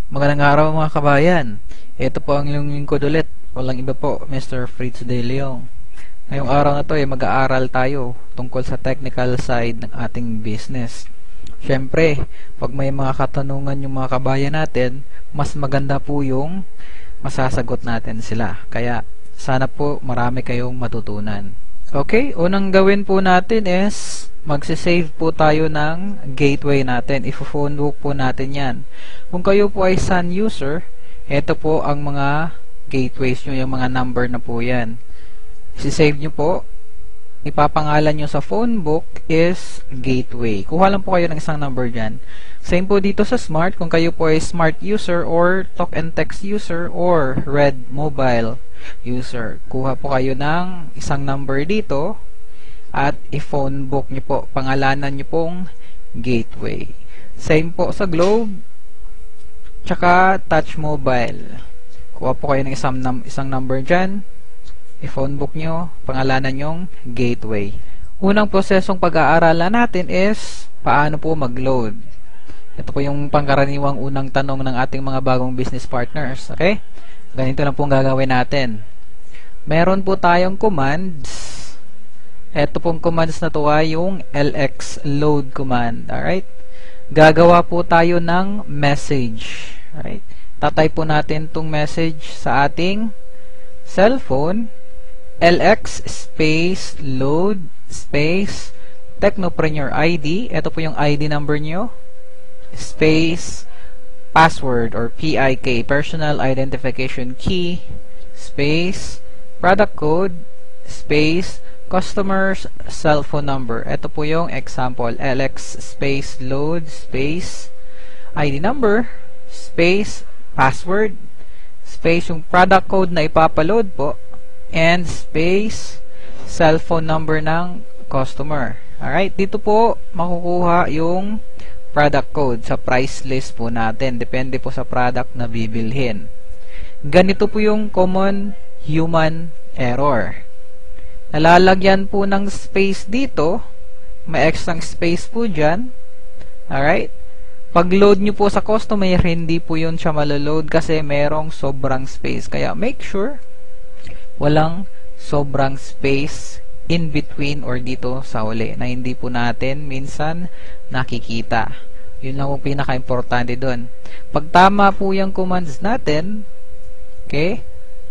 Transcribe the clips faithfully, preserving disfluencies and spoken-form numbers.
Magandang araw mga kabayan. Ito po ang inyong lingkod ulit. Walang iba po, Mister Fritz De Leon. Ngayong araw na to ay mag-aaral tayo tungkol sa technical side ng ating business. Siyempre, pag may mga katanungan yung mga kabayan natin, mas maganda po yung masasagot natin sila. Kaya sana po marami kayong matutunan. Okay, unang gawin po natin is magsisave po tayo ng gateway natin. Ifo-phone book po natin yan. Kung kayo po ay Sun user, ito po ang mga gateways nyo, yung mga number na po yan. Isisave nyo po. Ipapangalan nyo sa phone book is gateway. Kuha lang po kayo ng isang number dyan. Same po dito sa smart. Kung kayo po ay smart user or talk and text user or red mobile user. Kuha po kayo ng isang number dito at i-phone book nyo po. Pangalanan nyo pong gateway. Same po sa Globe tsaka touch mobile. Kuha po kayo ng isang, num isang number dyan. I-phone book nyo, pangalanan yung gateway. Unang prosesong pag-aaralan natin is paano po mag-load. Ito po yung pangkaraniwang unang tanong ng ating mga bagong business partners. Okay? Ganito na po ang gagawin natin. Meron po tayong commands. Ito pong commands na to ay yung L X load command. Alright? Gagawa po tayo ng message. Alright? Tatay po natin tong message sa ating cellphone. L X space load space Technopreneur I D. Ito po yung I D number nyo. Space password or P I K, personal identification key, space product code, space customer's cell phone number. Ito po yung example. L X space load space I D number space password space yung product code na ipapaload po and space cellphone number ng customer. Alright, dito po makukuha yung product code sa price list po natin. Depende po sa product na bibilhin. Ganito po yung common human error. Nalalagyan po ng space dito. May extra space po dyan. Alright. Pag load nyo po sa customer, hindi po yun siya maloload kasi merong sobrang space. Kaya make sure walang sobrang space in between or dito sa uli na hindi po natin minsan nakikita. Yun lang po pinaka-importante doon. Pag tama po yung commands natin, okay,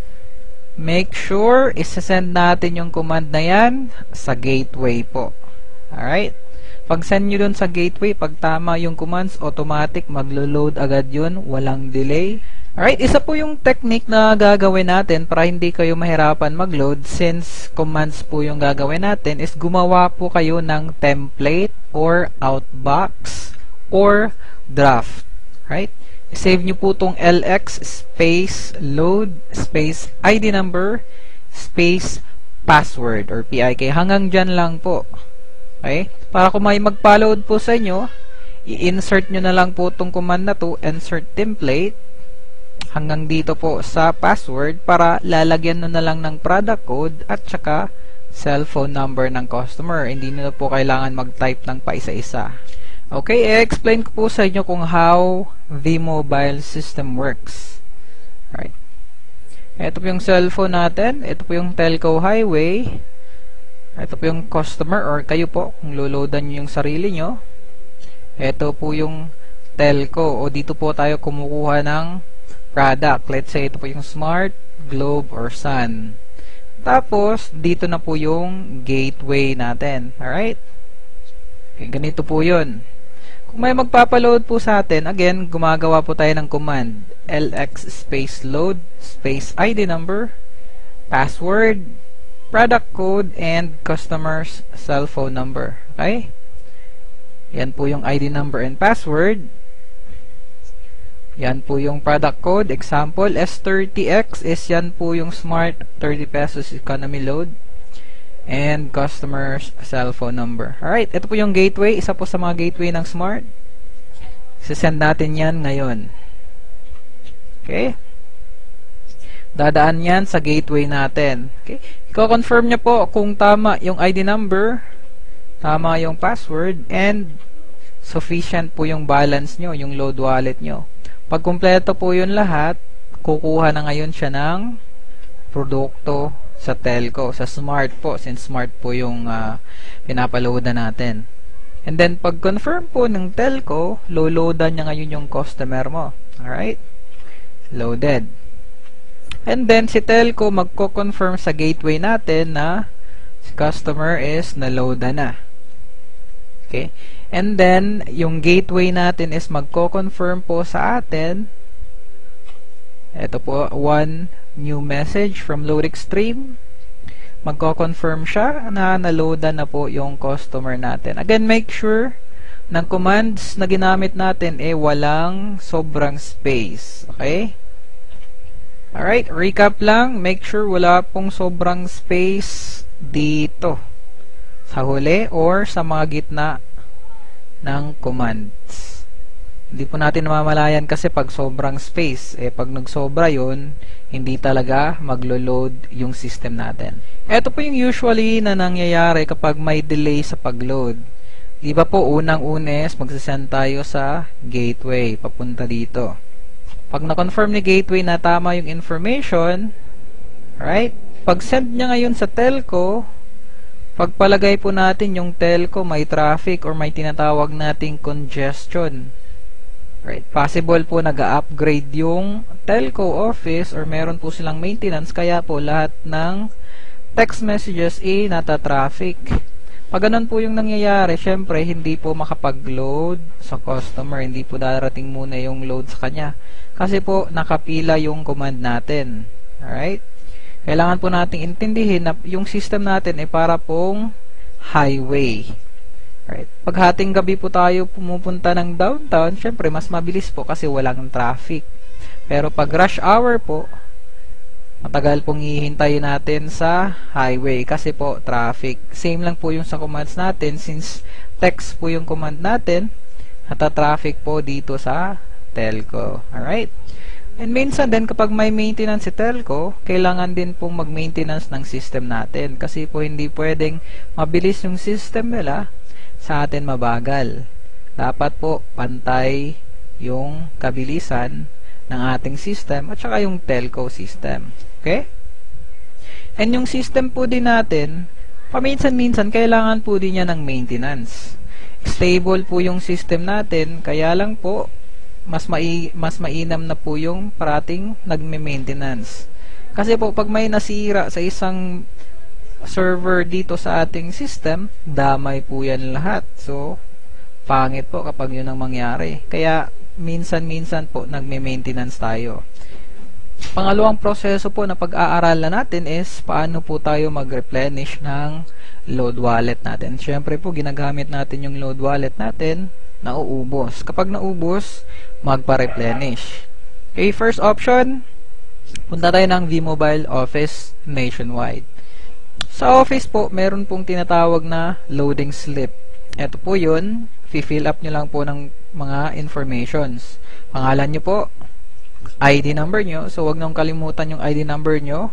make sure isasend natin yung command na yan sa gateway po. Alright? Pag send nyo dun sa gateway, pag tama yung commands, automatic maglo-load agad yun, walang delay. Alright, isa po yung technique na gagawin natin para hindi kayo mahirapan mag-load since commands po yung gagawin natin is gumawa po kayo ng template or outbox or draft. Right? Save nyo po tong L X space load space I D number space password or P I K. Hanggang dyan lang po. Okay? Para kung may magpa-load po sa inyo, i-insert nyo na lang po tong command na to, insert template hanggang dito po sa password para lalagyan nyo na lang ng product code at saka cellphone number ng customer. Hindi nyo na po kailangan mag-type ng paisa-isa. Okay, i-explain ko po sa inyo kung how the mobile system works. Right. Ito po yung cellphone natin. Ito po yung telco highway. Ito po yung customer or kayo po kung loloadan nyo yung sarili nyo. Ito po yung telco o dito po tayo kumukuha ng product. Let's say ito po yung Smart, Globe, or Sun. Tapos, dito na po yung gateway natin. Alright? Okay, ganito po yun. Kung may magpapaload po sa atin, again, gumagawa po tayo ng command. L X space load, space I D number, password, product code, and customer's cell phone number. Okay? Yan po yung I D number and password. Yan po yung product code. Example, S thirty X is yan po yung Smart thirty pesos economy load. And customer's cell phone number. Alright, ito po yung gateway. Isa po sa mga gateway ng Smart. Sisend natin yan ngayon. Okay? Dadaan yan sa gateway natin. Okay? I-confirm nyo po kung tama yung I D number, tama yung password, and sufficient po yung balance nyo, yung load wallet nyo. Pag kumpleto po yun lahat, kukuha na ngayon siya ng produkto sa telco, sa smart po, since smart po yung uh, pinapaloadan natin. And then, pag confirm po ng telco, lo-loadan niya ngayon yung customer mo. Alright? Loaded. And then, si telco magko-confirm sa gateway natin na si customer is na-loadan na. Okay? And then, yung gateway natin is magko-confirm po sa atin. Ito po, one new message from LoadExtreme. Magko-confirm siya na na-loadan na po yung customer natin. Again, make sure ng commands na ginamit natin eh walang sobrang space. Okay? Alright, recap lang. Make sure wala pong sobrang space dito sa huli or sa mga gitna ng commands. Hindi po natin namamalayan kasi pag sobrang space, eh pag nagsobra yun, hindi talaga maglo-load yung system natin. Ito po yung usually na nangyayari kapag may delay sa pag-load. Di ba po unang-unes magsasend tayo sa gateway papunta dito. Pag na-confirm ni gateway na tama yung information, right? Pag send niya ngayon sa telco, pagpalagay po natin yung telco may traffic or may tinatawag nating congestion. Right. Possible po nag-upgrade yung telco office or meron po silang maintenance kaya po lahat ng text messages eh nata-traffic. Pag ganun po yung nangyayari, syempre hindi po makapag-load sa customer, hindi po darating muna yung load sa kanya kasi po nakapila yung command natin. Alright? Kailangan po nating intindihin na yung system natin ay para pong highway. Right. Pag hating gabi po tayo pumupunta ng downtown, syempre mas mabilis po kasi walang traffic. Pero pag rush hour po, matagal pong hihintayin natin sa highway kasi po traffic. Same lang po yung sa commands natin since text po yung command natin, nata-traffic po dito sa telco. Alright? And minsan din kapag may maintenance si telco, kailangan din pong mag-maintenance ng system natin kasi po hindi pwedeng mabilis yung system nila sa atin mabagal. Dapat po pantay yung kabilisan ng ating system at saka yung telco system. Okay? And yung system po din natin, paminsan-minsan kailangan po din niya ng maintenance. Stable po yung system natin, kaya lang po mas mai mas mainam na po yung parating nagme-maintenance. Kasi po pag may nasira sa isang server dito sa ating system, damay po yan lahat. So, pangit po kapag yun ang mangyari. Kaya, minsan-minsan po, nagme-maintenance tayo. Pangalawang proseso po na pag-aaralan natin is, paano po tayo mag-replenish ng load wallet natin. Siyempre po, ginagamit natin yung load wallet natin, nauubos. Kapag naubos, magpa-replenish. Okay, first option, punta tayo ng V-Mobile Office Nationwide. Sa Office po, meron pong tinatawag na loading slip. Ito po yun, fill up nyo lang po ng mga informations. Pangalan nyo po, I D number nyo, so wag nang kalimutan yung I D number nyo,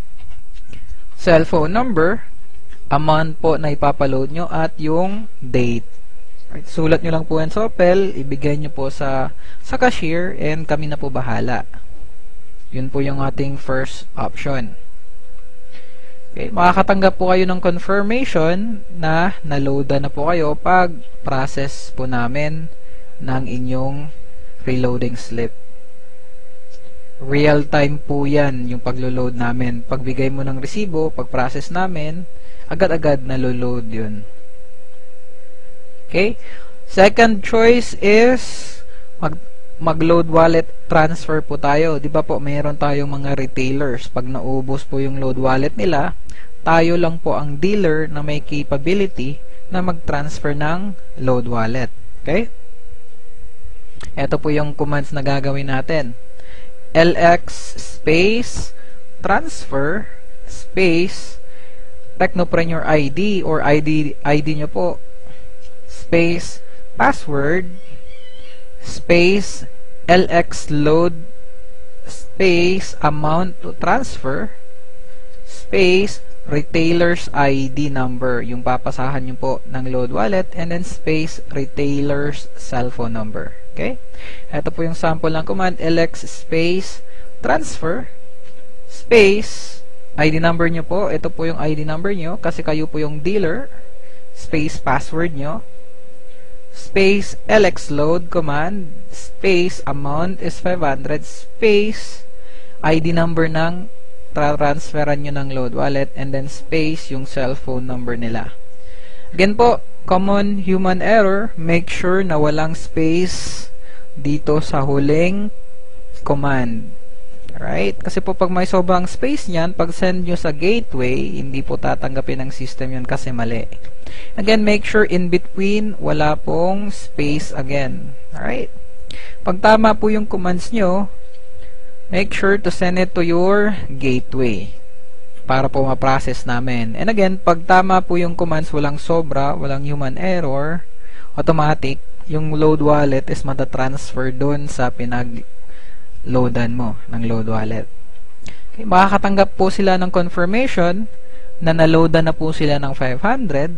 cellphone number, amount po na ipapaload nyo, at yung date. Right, sulat nyo lang po yan sa Opel, ibigay nyo po sa, sa cashier, and kami na po bahala. Yun po yung ating first option. Okay, makakatanggap po kayo ng confirmation na na-loadan na po kayo pag process po namin ng inyong reloading slip. Real time po yan yung paglo-load namin. Pagbigay mo ng resibo, pag-process namin, agad-agad na-load yun. Okay? Second choice is mag mag-load wallet transfer po tayo. Di ba po, mayroon tayong mga retailers. Pag naubos po yung load wallet nila, tayo lang po ang dealer na may capability na mag-transfer ng load wallet. Okay? Ito po yung commands na gagawin natin. L X space transfer space Technopreneur I D or I D I D nyo po space password space L X load space amount to transfer space retailer's I D number, yung papasahan nyo po ng load wallet, and then space retailer's cellphone number. Okay? Ito po yung sample ng command, lx space transfer space I D number nyo po. Ito po yung I D number nyo kasi kayo po yung dealer. Space password nyo. Space lx load command space amount is five hundred space I D number ng transferan nyo ng load wallet and then space yung cellphone number nila. Again po, common human error, make sure na walang space dito sa huling command. Alright? Kasi po pag may sobrang space niyan, pag send nyo sa gateway, hindi po tatanggapin ng system yun kasi mali. Again, make sure in between, wala pong space again. Alright? Pag tama po yung commands nyo, make sure to send it to your gateway para po ma-process namin. And again, pag tama po yung commands, walang sobra, walang human error, automatic, yung load wallet is matatransfer doon sa pinag-loadan mo ng load wallet. Okay, makakatanggap po sila ng confirmation na naloadan na po sila ng five hundred.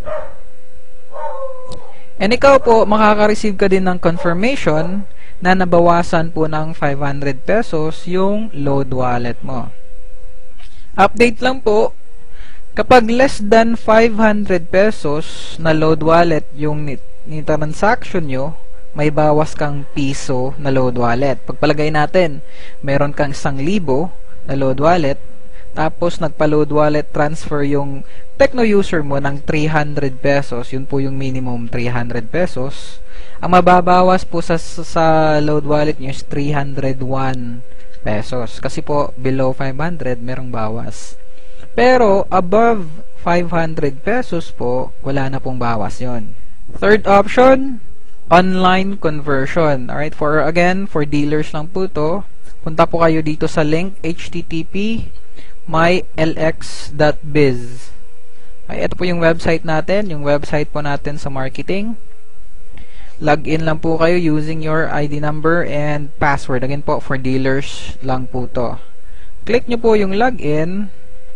And ikaw po, makaka-receive ka din ng confirmation na nabawasan po ng five hundred pesos yung load wallet mo. Update lang po, kapag less than five hundred pesos na load wallet yung ni transaction nyo, may bawas kang piso na load wallet. Pagpalagay natin, meron kang isang libo na load wallet, tapos nagpa-load wallet transfer yung Tecno user mo ng three hundred pesos, yun po yung minimum three hundred pesos. Ang mababawas po sa, sa load wallet nyo is three hundred one pesos. Kasi po, below five hundred, merong bawas. Pero, above five hundred pesos po, wala na pong bawas yon. Third option, online conversion. Alright, for again, for dealers lang po to. Punta po kayo dito sa link, h t t p my l x dot biz. Ay, ito po yung website natin, yung website po natin sa marketing. Login lang po kayo using your I D number and password. Again po, for dealers lang po to. Click nyo po yung login.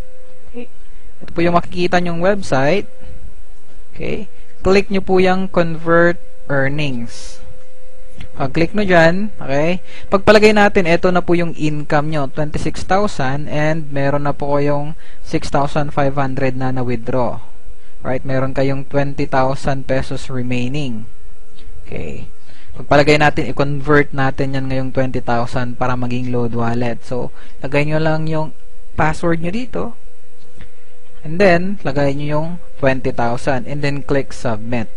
Ito po yung makikita nyong website. Okay. Click nyo po yung convert earnings. Pag-click nyo dyan, okay, pagpalagay natin, ito na po yung income nyo, twenty-six thousand, and meron na po kayong six thousand five hundred na na-withdraw. Right, meron kayong twenty thousand pesos remaining. Okay. Pagpalagay natin, i-convert natin yan ngayong twenty thousand para maging load wallet. So, lagay nyo lang yung password nyo dito. And then, lagay nyo yung twenty thousand. And then, click submit.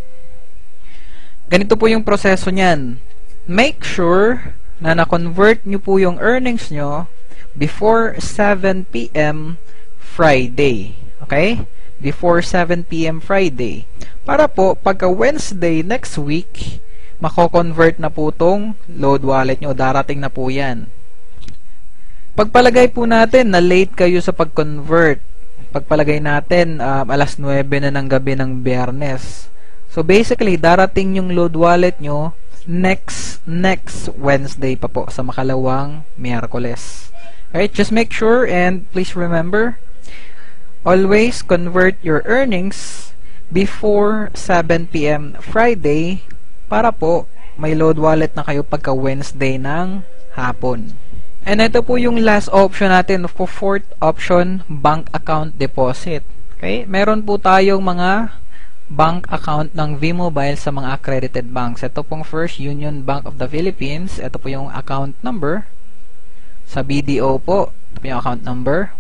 Ganito po yung proseso nyan. Make sure na na-convert nyo po yung earnings nyo before seven p m Friday. Okay? Before seven p m Friday. Para po, pagka Wednesday next week, mako-convert na po tong load wallet nyo. Darating na po yan. Pagpalagay po natin na late kayo sa pag-convert. Pagpalagay natin, um, alas nuwebe na ng gabi ng Biyernes. So, basically, darating yung load wallet nyo next next Wednesday pa po sa makalawang Miyerkules. Alright, just make sure and please remember, always convert your earnings before seven p m Friday para po may load wallet na kayo pagka Wednesday ng hapon. And ito po yung last option natin for fourth option, bank account deposit. Okay, meron po tayong mga bank account ng V-Mobile sa mga accredited banks. Ito pong First Union Bank of the Philippines. Ito po yung account number. Sa B D O po, ito po yung account number.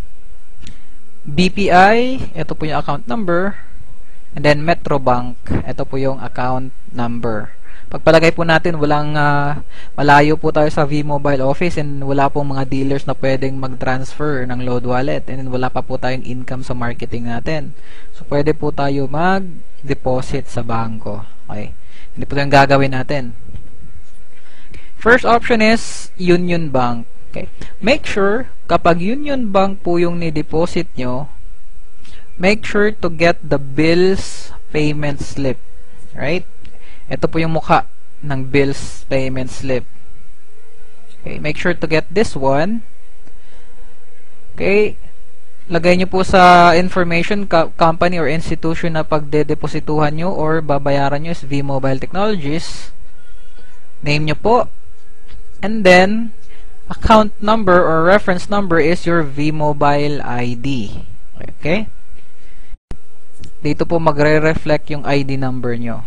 B P I, ito po yung account number. And then Metrobank, ito po yung account number. Pagpalagay po natin, walang uh, malayo po tayo sa V-Mobile office and wala pong mga dealers na pwedeng mag-transfer ng load wallet and wala pa po tayong income sa marketing natin. So, pwede po tayo mag-deposit sa bangko. Okay? Hindi po yung gagawin natin. First option is Union Bank. Okay? Make sure, kapag Union Bank po yung ni-deposit nyo, make sure to get the bills payment slip. Right? Ito po yung mukha ng bills payment slip. Okay, make sure to get this one. Okay, lagay nyo po sa information co company or institution na pagdedeposituhan nyo or babayaran nyo is V-Mobile Technologies. name nyo po. And then, account number or reference number is your V-Mobile I D. Okay? Dito po magre-reflect yung I D number nyo.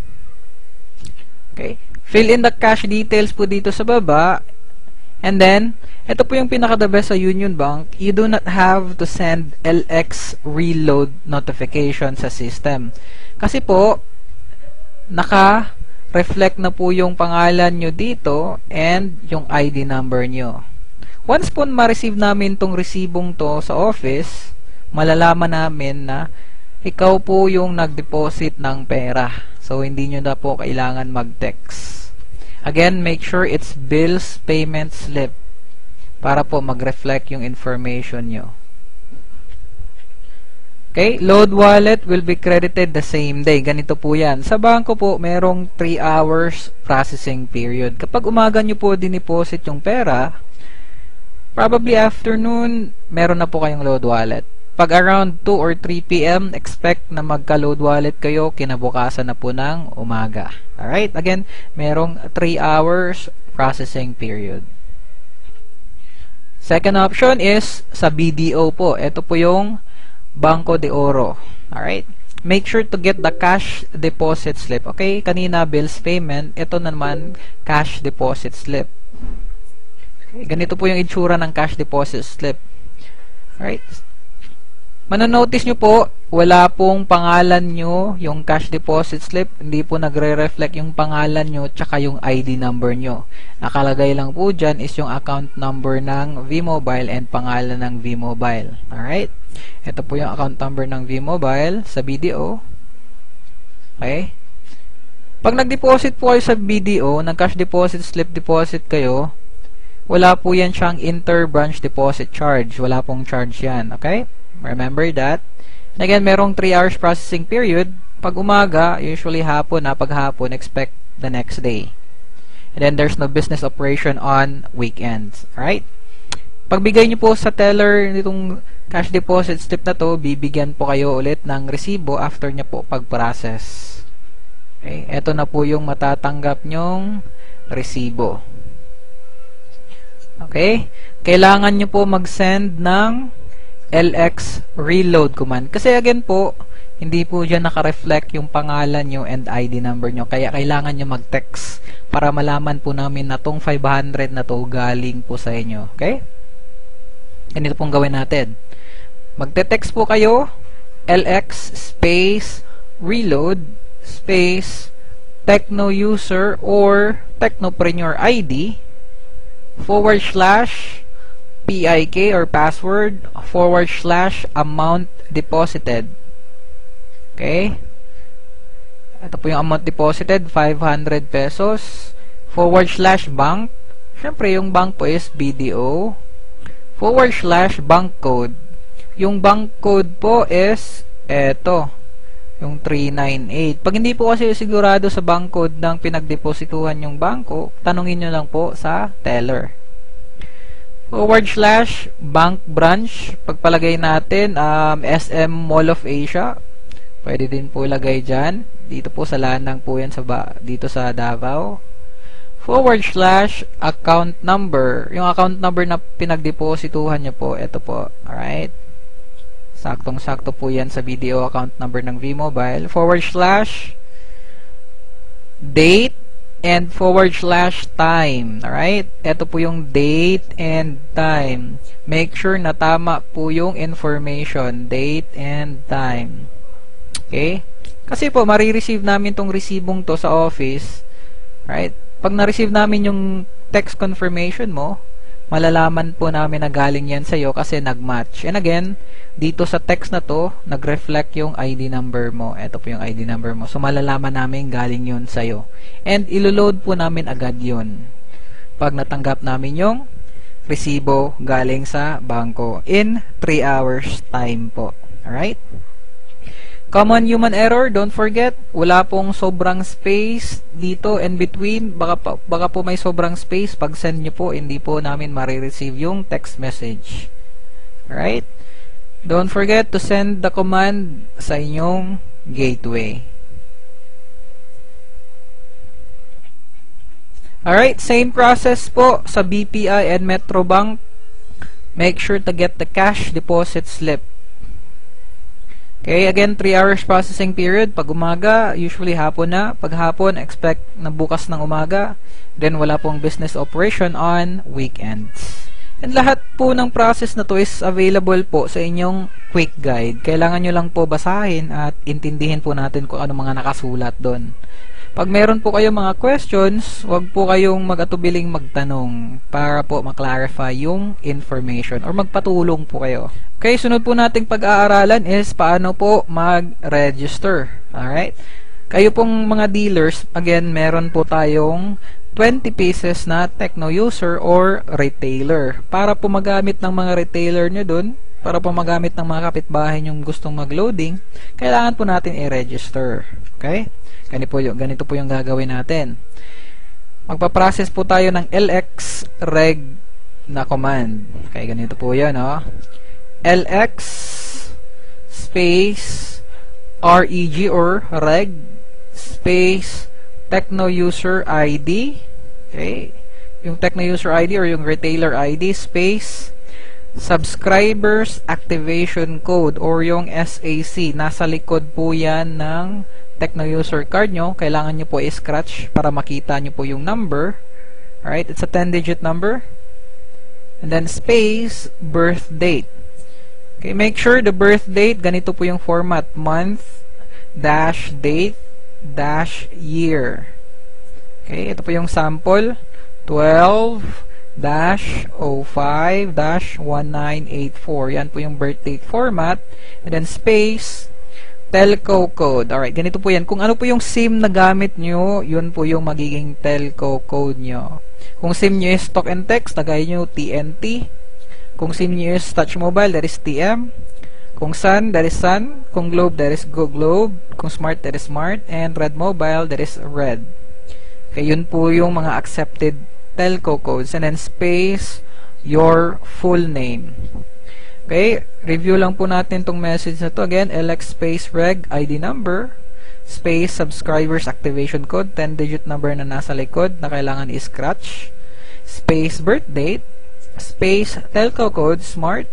Okay? Fill in the cash details po dito sa baba. And then, ito po yung pinaka-the best sa Union Bank. You do not have to send L X reload notification sa system. Kasi po, naka-reflect na po yung pangalan nyo dito and yung I D number nyo. Once po ma-receive namin tong resibong to sa office, malalaman namin na ikaw po yung nag-deposit ng pera. So, hindi nyo na po kailangan mag-text. Again, make sure it's bills payment slip para po mag-reflect yung information nyo. Okay, load wallet will be credited the same day. Ganito po yan. Sa bangko po, merong three hours processing period. Kapag umaga nyo po diniposit yung pera, probably afternoon, meron na po kayong load wallet. Pag around two or three p m, expect na magka-load wallet kayo, kinabukasan na po ng umaga. Alright, again, merong three hours processing period. Second option is sa B D O po. Ito po yung Banco de Oro. Alright, make sure to get the cash deposit slip. Okay, kanina bills payment, ito naman cash deposit slip. Okay, ganito po yung itsura ng cash deposit slip. Alright, mananotice nyo po, wala pong pangalan nyo yung cash deposit slip, hindi po nagre-reflect yung pangalan nyo tsaka yung I D number nyo. Nakalagay lang po dyan is yung account number ng V-Mobile and pangalan ng V-Mobile. Alright? Ito po yung account number ng V-Mobile sa B D O. Okay? Pag nag-deposit po kayo sa B D O, nag-cash deposit slip deposit kayo, wala po yan siyang inter-branch deposit charge. Wala pong charge yan. Okay? Remember that. And again, merong three hours processing period. Pag umaga, usually hapon na. Pag hapon, expect the next day. And then, there's no business operation on weekends. Alright? Pagbigay nyo po sa teller nitong cash deposit slip na to, bibigyan po kayo ulit ng resibo after nyo po pag-process. Okay? Ito na po yung matatanggap nyong resibo. Okay? Kailangan nyo po mag-send ng L X reload command. Kasi again po, hindi po dyan naka-reflect yung pangalan nyo and I D number nyo. Kaya kailangan nyo mag-text para malaman po namin na tong five hundred na to galing po sa inyo. Okay? Ganito pong gawin natin. Magte-text po kayo, L X space reload space techno user or technopreneur I D forward slash P I K or password forward slash amount deposited. Okay? Ito po yung amount deposited, five hundred pesos. Forward slash bank. Siyempre, yung bank po is B D O. Forward slash bank code. Yung bank code po is eto, yung three nine eight. Pag hindi po kasi sigurado sa bank code ng pinagdeposituhan yung bangko, tanungin nyo lang po sa teller. Forward slash bank branch, pagpalagay natin um, S M Mall of Asia, pwede din po ilagay dyan, dito po sa Lanang po yan sa ba, dito sa Davao. Forward slash account number, yung account number na pinagdeposituhan nyo po, ito po. Alright, saktong sakto po yan sa B D O account number ng V-Mobile. Forward slash date and forward slash time. Alright? Ito po yung date and time. Make sure na tama po yung information. Date and time. Okay? Kasi po, marireceive namin tong resibong to sa office. Right? Pag na-receive namin yung text confirmation mo, malalaman po namin na galing yan sa'yo kasi nag-match. And again, dito sa text na to, nag-reflect yung I D number mo. Ito po yung I D number mo. So, malalaman namin galing yun sa'yo. And, ilo-load po namin agad yun pag natanggap namin yung resibo galing sa bangko in three hours time po. Alright? Common human error, don't forget, wala pong sobrang space dito and between. Baka, pa, baka po may sobrang space. Pag send nyo po, hindi po namin marireceive yung text message. Alright? Don't forget to send the command sa inyong gateway. Alright, same process po sa B P I and Metrobank. Make sure to get the cash deposit slip. Okay, again, three hours processing period. Pag umaga, usually hapon na. Pag hapon, expect na bukas ng umaga. Then, wala pong business operation on weekends. And lahat po ng process na to is available po sa inyong quick guide. Kailangan nyo lang po basahin at intindihin po natin kung ano mga nakasulat doon. Pag meron po kayong mga questions, huwag po kayong mag-atubiling magtanong para po maklarify yung information or magpatulong po kayo. Okay, sunod po nating pag-aaralan is paano po mag-register. Alright? Kayo pong mga dealers, again, meron po tayong twenty pieces na Tecno user or retailer. Para po magamit ng mga retailer nyo dun, para po magamit ng mga kapitbahay nyong gustong mag-loading, kailangan po natin i-register. Okay? Ganito po, yung, ganito po yung gagawin natin. Magpa-process po tayo ng L X reg na command. Okay, ganito po yan, oh. L X space reg or reg space Tecno user I D. Okay, yung Tecno user I D or yung retailer I D space subscribers activation code or yung S A C. Nasa likod po yan ng Tecno user card nyo. Kailangan nyo po i-scratch para makita nyo po yung number. Alright, it's a ten digit number. And then space birth date. Okay, make sure the birth date, ganito po yung format, month dash date dash year. Okay, ito po yung sample, twelve dash oh five dash one nine eight four. Yan po yung birth date format. And then space telco code. Alright, ganito po yan. Kung ano po yung SIM na gamit nyo, yun po yung magiging telco code nyo. Kung SIM nyo is talk and text, tagay nyo T N T. Kung SIM nyo is touch mobile, that is T M. Kung Sun, that is Sun. Kung Globe, that is Go Globe. Kung Smart, that is Smart. And Red Mobile, that is Red. Okay, yun po yung mga accepted telco codes. And then space your full name. Okay, review lang po natin tong message na to. Again, L X space reg I D number space subscribers activation code, ten digit number na nasa likod na kailangan i-scratch, space birth date, space telco code smart,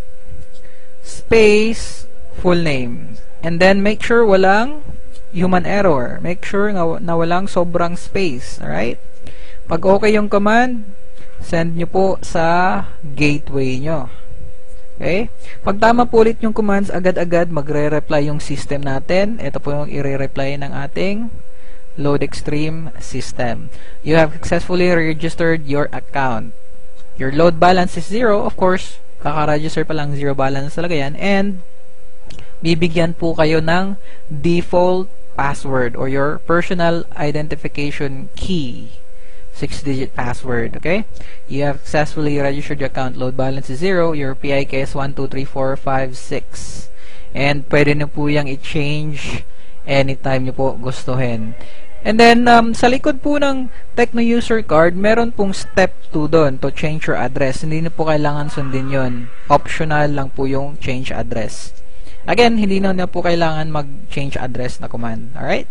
space full name. And then make sure walang human error. Make sure na, na walang sobrang space. Alright? Pag okay yung command, send nyo po sa gateway nyo. Okay? Pag tama po ulit yung commands, agad-agad magre-reply yung system natin. Ito po yung i-reply ng ating LoadExtreme system. You have successfully registered your account. Your load balance is zero. Of course, kaka-register pa lang, zero balance talaga yan. And bibigyan po kayo ng default password or your personal identification key. six digit password, okay? You have successfully registered your account. Load balance is zero. Your P I K is one two three four five six. And pwede nyo po yung i-change anytime nyo po gustuhin. And then, um, sa likod po ng Tecno user card, meron pong step two doon to change your address. Hindi na po kailangan sundin yon. Optional lang po yung change address. Again, hindi na, na po kailangan mag-change address na command. Alright?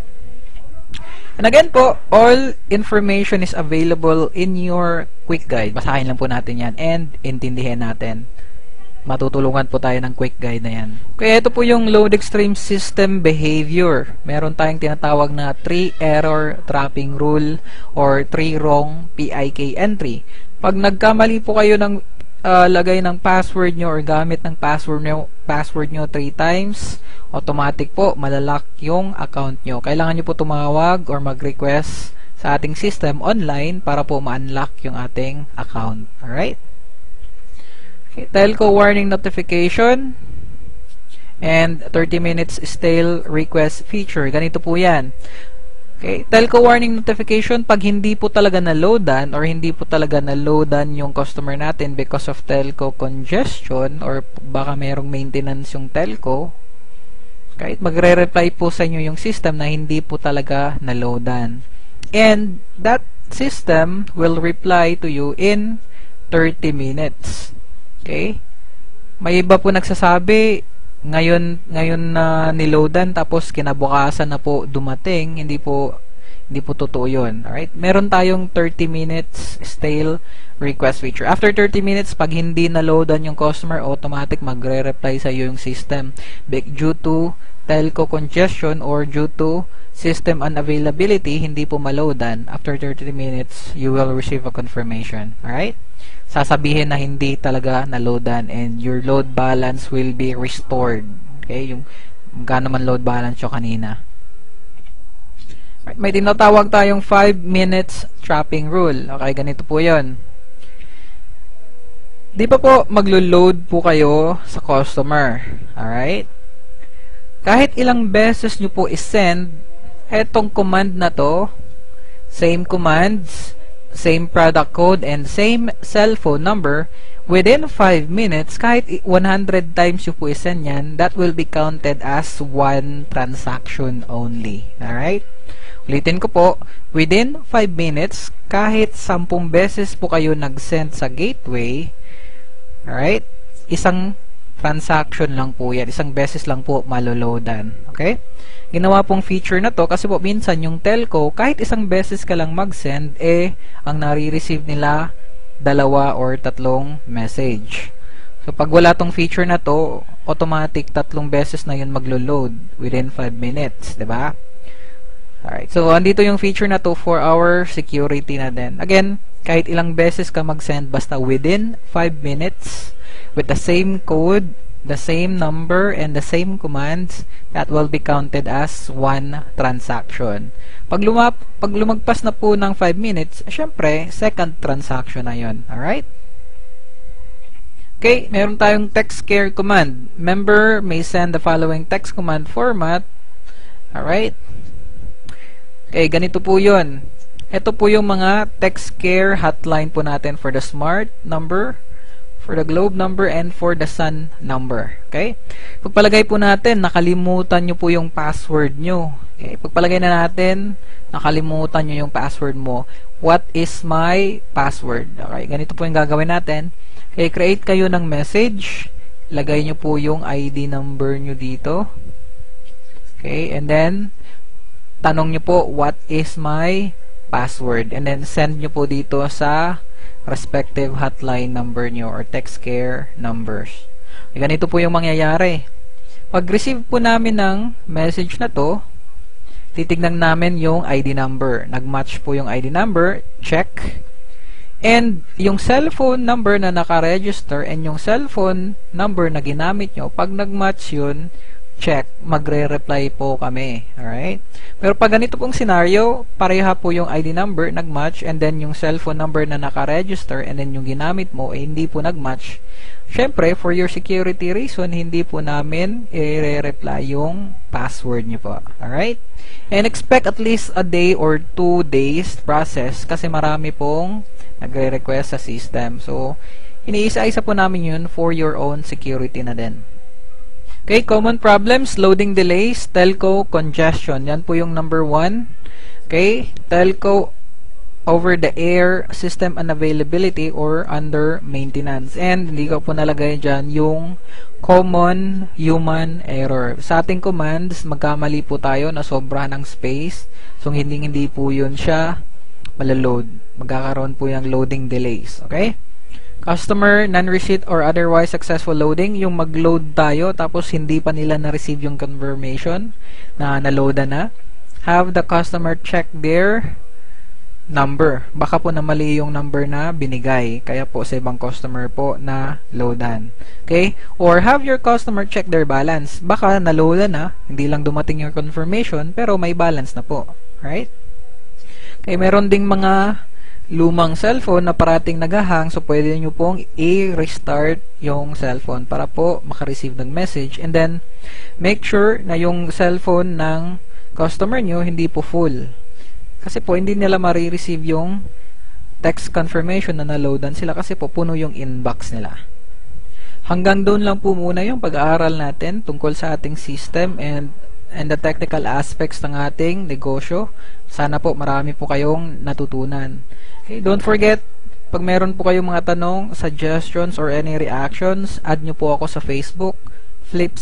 And again po, all information is available in your quick guide. Basahin lang po natin yan and intindihin natin. Matutulungan po tayo ng quick guide na yan. Kaya ito po yung LoadExtreme system behavior. Meron tayong tinatawag na three error trapping rule or three wrong P I K entry. Pag nagkamali po kayo ng uh, lagay ng password nyo or gamit ng password nyo, password nyo three times, automatic po malalock yung account nyo. Kailangan nyo po tumawag or mag-request sa ating system online para po ma-unlock yung ating account. Alright? Okay, telco warning notification and thirty minutes stale request feature. Ganito po yan. Okay, telco warning notification, pag hindi po talaga na-loadan or hindi po talaga na-loadan yung customer natin because of telco congestion or baka mayroong maintenance yung telco, kahit magre-reply po sa inyo yung system na hindi po talaga na-loadan. And that system will reply to you in thirty minutes. Okay? May iba po nagsasabi, ngayon ngayon na uh, niloadan tapos kinabukasan na po dumating, hindi po Hindi po totoo yun. Alright? Meron tayong thirty minutes stale request feature. After thirty minutes, pag hindi na-loadan yung customer, automatic magre-reply sa iyo yung system. Due to telco congestion or due to system unavailability, hindi po ma-loadan. After thirty minutes, you will receive a confirmation. Alright? Sasabihin na hindi talaga na-loadan and your load balance will be restored. Okay? Yung magkano man load balance yung kanina. May tinatawag tayong five minutes trapping rule. Okay, ganito po yun. Di pa po maglo-load po kayo sa customer. Alright? Kahit ilang beses nyo po isend etong command na to, same commands, same product code, and same cellphone number, within five minutes, kahit one hundred times nyo po isend yan, that will be counted as one transaction only. Alright? Ulitin ko po, within five minutes, kahit sampung beses po kayo nag-send sa gateway, alright, isang transaction lang po yan. Isang beses lang po maloloadan. Okay? Ginawa pong feature na to kasi po minsan yung telco, kahit isang beses ka lang mag-send, eh, ang nare-receive nila dalawa or tatlong message. So, pag wala tong feature na to, automatic tatlong beses na yun maglo-load within five minutes. Diba? Alright. So, andito yung feature na to for our security na din. Again, kahit ilang beses ka mag-send, basta within five minutes, with the same code, the same number, and the same commands, that will be counted as one transaction. Pag, lumap, pag lumagpas na po ng five minutes, syempre, second transaction na yun. Alright? Okay, meron tayong text care command. Member may send the following text command format. Alright? Okay, ganito po yun. Ito po yung mga text care hotline po natin for the smart number, for the globe number, and for the sun number. Okay? Pagpalagay po natin, nakalimutan nyo po yung password nyo. Okay? Pagpalagay na natin, nakalimutan nyo yung password mo. What is my password? Okay, ganito po yung gagawin natin. Okay, create kayo ng message. Lagay nyo po yung I D number nyo dito. Okay, and then, tanong nyo po, what is my password? And then, send nyo po dito sa respective hotline number nyo or text care numbers. Ganito po yung mangyayari. Pag-receive po namin ng message na to, titignan namin yung I D number. Nag-match po yung I D number, check. And yung cellphone number na naka-register and yung cellphone number na ginamit nyo, pag nag-match yun, check, magre-reply po kami. Alright? Pero pag ganito pong scenario, pareha po yung I D number, nag-match, and then yung cellphone number na naka-register, and then yung ginamit mo, eh, hindi po nag-match. Syempre, for your security reason, hindi po namin i-reply yung password nyo po. Alright? And expect at least a day or two days process kasi marami pong nagre-request sa system. So, iniisa-isa po namin yun for your own security na din. Okay, common problems, loading delays, telco congestion. Yan po yung number one. Okay, telco over-the-air system unavailability or under maintenance. And hindi ko po nalagay dyan yung common human error. Sa ating commands, magkamali po tayo na sobra ng space. So, hindi hindi po yun siya malaload. Magkakaroon po yung loading delays. Okay? Customer, non-receipt or otherwise successful loading, yung mag-load tayo tapos hindi pa nila na-receive yung confirmation na na-loadan na. Have the customer check their number. Baka po na mali yung number na binigay. Kaya po sa ibang customer po na loadan. Okay? Or have your customer check their balance. Baka na-loadan na, hindi lang dumating yung confirmation, pero may balance na po. Right? Okay, meron ding mga lumang cellphone na parating nagahang, so pwede nyo pong i-restart yung cellphone para po makareceive ng message, and then make sure na yung cellphone ng customer nyo hindi po full kasi po hindi nila marireceive yung text confirmation na na-loadan sila kasi po puno yung inbox nila. Hanggang doon lang po muna yung pag-aaral natin tungkol sa ating system and and the technical aspects ng ating negosyo. Sana po marami po kayong natutunan. Okay, don't forget, pag meron po kayong mga tanong, suggestions, or any reactions, add nyo po ako sa Facebook,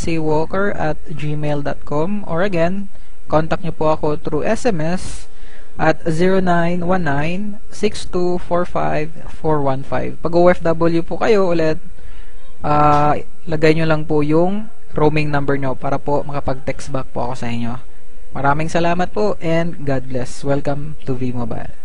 flipcwalker at gmail dot com, or again, contact nyo po ako through S M S at zero nine one nine, six two four five, four one five. Pag O F W po kayo ulit, uh, lagay nyo lang po yung roaming number nyo para po makapag-text back po ako sa inyo. Maraming salamat po and God bless. Welcome to V Mobile.